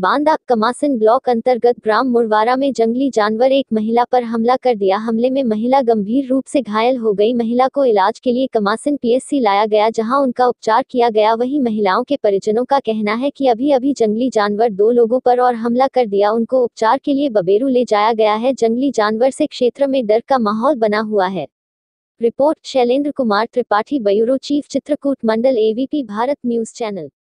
Banda Kamasin block अंतर्गत ग्राम मुड़वारा में जंगली जानवर एक महिला पर हमला कर दिया। हमले में महिला गंभीर रूप से घायल हो गई। महिला को इलाज के लिए कमासिन पीएचसी लाया गया, जहां उनका उपचार किया गया। वहीं महिलाओं के परिजनों का कहना है कि अभी जंगली जानवर 2 लोगों पर और हमला कर दिया। उनको उपचार के लिए बबेरू ले जाया गया है। जंगली जानवर से क्षेत्र में डर का माहौल बना हुआ है। Report Shailendra Kumar Tripathi, bureau chief, Chitrakoot मंडल, एबीपी भारत न्यूज चैनल।